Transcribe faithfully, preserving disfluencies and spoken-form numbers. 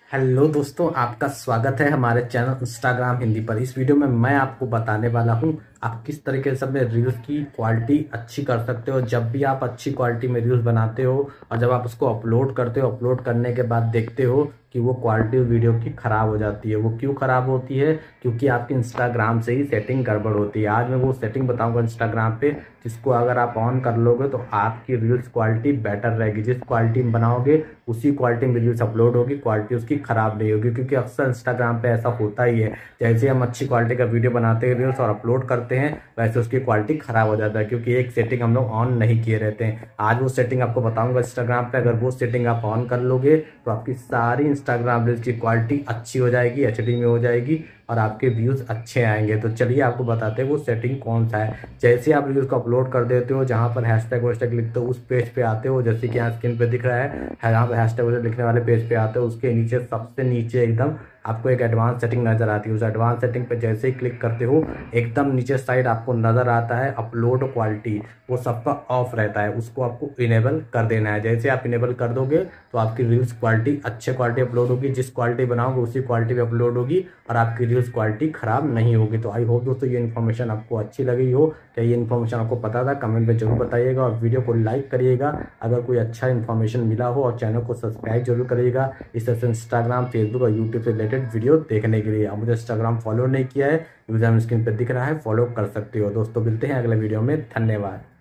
Hello दोस्तों, आपका स्वागत है हमारे चैनल इंस्टाग्राम हिंदी पर। इस वीडियो में मैं आपको बताने वाला हूं आप किस तरीके से अपने रील्स की क्वालिटी अच्छी कर सकते हो। जब भी आप अच्छी क्वालिटी में रील्स बनाते हो और जब आप उसको अपलोड करते हो, अपलोड करने के बाद देखते हो कि वो क्वालिटी वीडियो की खराब हो जाती है। वो क्यों खराब होती है? क्योंकि आपकी इंस्टाग्राम से ही सेटिंग गड़बड़ होती है। आज मैं वो सेटिंग बताऊंगा इंस्टाग्राम पे, जिसको अगर आप ऑन कर लोगे तो आपकी रील्स क्वालिटी बेटर रहेगी। जिस क्वालिटी में बनाओगे उसी क्वालिटी में रील्स अपलोड होगी, क्वालिटी उसकी खराब नहीं होगी। क्योंकि अक्सर इंस्टाग्राम पे ऐसा होता ही है, जैसे हम अच्छी क्वालिटी का वीडियो बनाते हैं रील्स और अपलोड करते हैं, वैसे उसकी क्वालिटी खराब हो जाता है, क्योंकि एक सेटिंग हम लोग ऑन नहीं किए रहते हैं। आज वो सेटिंग आपको बताऊंगा इंस्टाग्राम पे। अगर वो सेटिंग आप ऑन कर लोगे तो आपकी सारी इंस्टाग्राम रील्स की क्वालिटी अच्छी हो जाएगी, एच डी में हो जाएगी और आपके व्यूज अच्छे आएंगे। तो चलिए आपको बताते हैं वो सेटिंग कौन सा है। जैसे आप रील्स को अपलोड कर देते हो, जहां पर हैशटैग वैशटैग लिखते हो उस पेज पे आते हो, जैसे कि यहाँ स्क्रीन पे दिख रहा है, यहाँ पे हैशटैग वैशटैग लिखने वाले पेज पे आते हो। उसके नीचे सबसे नीचे एकदम आपको एक एडवांस सेटिंग नजर आती है। उस एडवांस सेटिंग पे जैसे ही क्लिक करते हो, एकदम नीचे साइड आपको नजर आता है अपलोड क्वालिटी। वो सबका ऑफ रहता है, उसको आपको इनेबल कर देना है। जैसे आप इनेबल कर दोगे तो आपकी रील्स क्वालिटी अच्छे क्वालिटी अपलोड होगी। जिस क्वालिटी बनाओगे उसी क्वालिटी पे अपलोड होगी और आपकी रील्स क्वालिटी खराब नहीं होगी। तो आई होप दोस्तों ये इन्फॉर्मेशन आपको अच्छी लगी हो। क्या ये इन्फॉर्मेशन आपको पता था? कमेंट में जरूर बताइएगा और वीडियो को लाइक करिएगा अगर कोई अच्छा इन्फॉर्मेशन मिला हो, और चैनल को सब्सक्राइब जरूर करिएगा इस तरह से इंस्टाग्राम, फेसबुक और यूट्यूब से रिलेटेड वीडियो देखने के लिए। अब मुझे इंस्टाग्राम फॉलो नहीं किया है, यूजर स्क्रीन पर दिख रहा है, फॉलो कर सकते हो। दोस्तों मिलते हैं अगले वीडियो में, धन्यवाद।